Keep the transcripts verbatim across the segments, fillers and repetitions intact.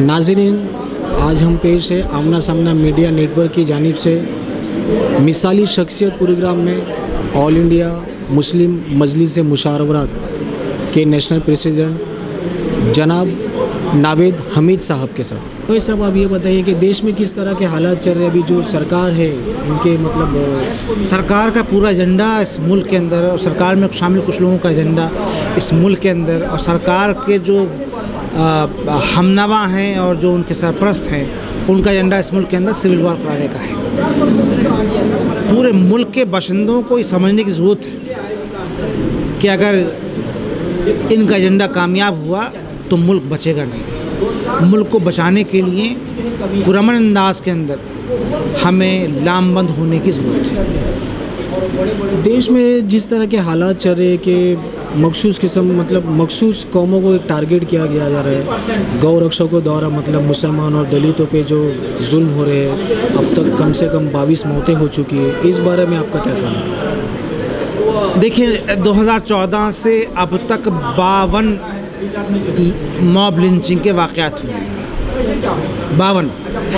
नाज़रीन, आज हम पेश है आमना सामना मीडिया नेटवर्क की जानिब से मिसाली शख्सियत प्रोग्राम में ऑल इंडिया मुस्लिम मजलिस मुशावरत के नेशनल प्रेसिडेंट जनाब नावेद हमीद साहब के साथ। तो साहब, आप ये बताइए कि देश में किस तरह के हालात चल रहे हैं अभी जो सरकार है इनके, मतलब सरकार का पूरा एजेंडा इस मुल्क के अंदर और सरकार में शामिल कुछ लोगों का एजेंडा इस मुल्क के अंदर और सरकार के जो हमनवा हैं और जो उनके सरपरस्त हैं उनका एजेंडा इस मुल्क के अंदर सिविल वॉर कराने का है। पूरे मुल्क के बाशिंदों को ये समझने की ज़रूरत है कि अगर इनका एजेंडा कामयाब हुआ तो मुल्क बचेगा नहीं। मुल्क को बचाने के लिए पुरअमन अंदाज के अंदर हमें लामबंद होने की ज़रूरत है। देश में जिस तरह के हालात चल रहे हैं कि मखसूस किस्म मतलब मखसूस कौमों को एक टारगेट किया गया जा रहा है, गौ रक्षकों द्वारा मतलब मुसलमान और दलितों पे जो जुल्म हो रहे हैं, अब तक कम से कम बाईस मौतें हो चुकी है, इस बारे में आपका क्या कहना है? देखिए, दो हज़ार चौदह से अब तक बावन मॉब लिंचिंग के वाक़यात हुए हैं, बावन।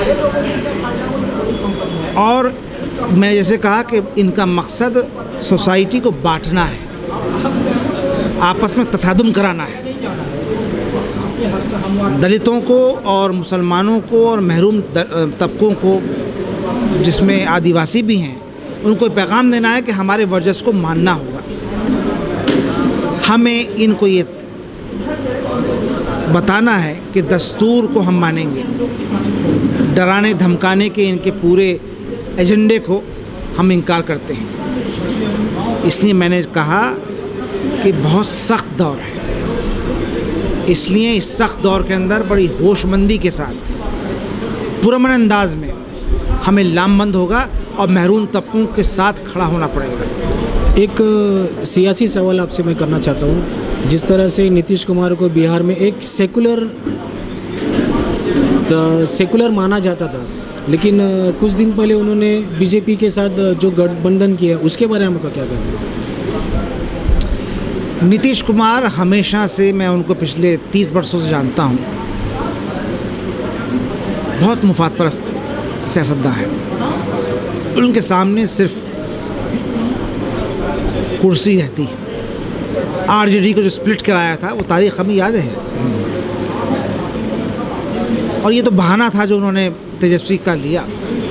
और मैंने जैसे कहा कि इनका मकसद सोसाइटी को बांटना है, आपस में तसादुम कराना है। दलितों को और मुसलमानों को और महरूम तबकों को, जिसमें आदिवासी भी हैं, उनको पैगाम देना है कि हमारे वर्चस्व को मानना होगा। हमें इनको ये बताना है कि दस्तूर को हम मानेंगे, डराने धमकाने के इनके पूरे एजेंडे को हम इनकार करते हैं। इसलिए मैंने कहा कि बहुत सख्त दौर है, इसलिए इस सख्त दौर के अंदर बड़ी होशमंदी के साथ पुरअमन अंदाज में हमें लामबंद होगा और महरूम तबकों के साथ खड़ा होना पड़ेगा। एक सियासी सवाल आपसे मैं करना चाहता हूँ। जिस तरह से नीतीश कुमार को बिहार में एक सेकुलर सेकुलर माना जाता था, लेकिन कुछ दिन पहले उन्होंने बीजेपी के साथ जो गठबंधन किया, उसके बारे में आपका क्या कहना है? नीतीश कुमार हमेशा से, मैं उनको पिछले तीस वर्षों से जानता हूँ, बहुत मुफाद परस्त सियासतदान हैं। उनके सामने सिर्फ कुर्सी रहती है। आरजेडी को जो स्प्लिट कराया था वो तारीख़ हमें याद है, और ये तो बहाना था जो उन्होंने तेजस्वी का लिया।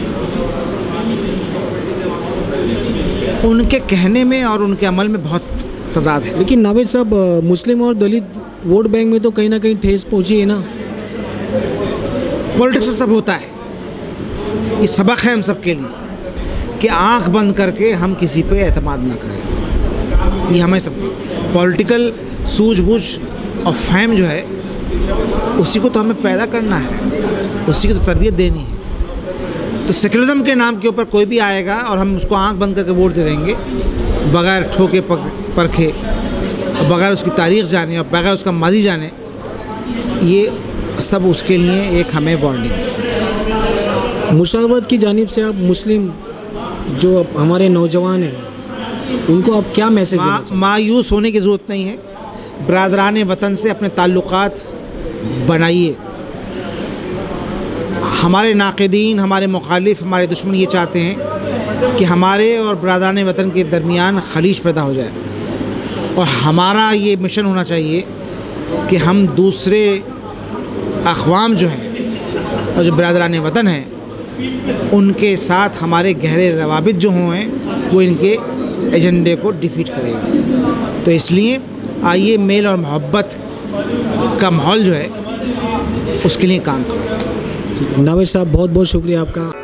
उनके कहने में और उनके अमल में बहुत तजाद है। लेकिन नावेद साहब, मुस्लिम और दलित वोट बैंक में तो कहीं ना कहीं ठेस पहुंची है ना। पॉलिटिक्स में सब होता है, ये सबक है हम सब के लिए कि आंख बंद करके हम किसी पे एतमाद ना करें। ये हमें सब पॉलिटिकल सूझबूझ और फहम जो है उसी को तो हमें पैदा करना है, उसी की तो तरबियत देनी है। तो सेकुलरिज्म के नाम के ऊपर कोई भी आएगा और हम उसको आंख बंद करके वोट दे देंगे बगैर ठोके परखे, बगैर उसकी तारीख़ जाने और बगैर उसका माजी जाने, ये सब उसके लिए एक हमें वार्निंग है। मुशावरत की जानिब से आप मुस्लिम जो हमारे नौजवान हैं उनको आप क्या मैसेज देना चाहते हैं? मायूस होने की ज़रूरत नहीं है। बरादरान वतन से अपने ताल्लुकात बनाइए। हमारे नाक़िदीन, हमारे मुखालिफ, हमारे दुश्मन ये चाहते हैं कि हमारे और बरादरान वतन के दरमियान खलीज पैदा हो जाए, और हमारा ये मिशन होना चाहिए कि हम दूसरे अक़वाम जो हैं और जो बरादरान वतन हैं उनके साथ हमारे गहरे रवाबित जो हों वो इनके एजेंडे को डिफीट करेगा। तो इसलिए आइए मेल और मोहब्बत का माहौल जो है उसके लिए काम करें। नावेद साहब, बहुत बहुत शुक्रिया आपका।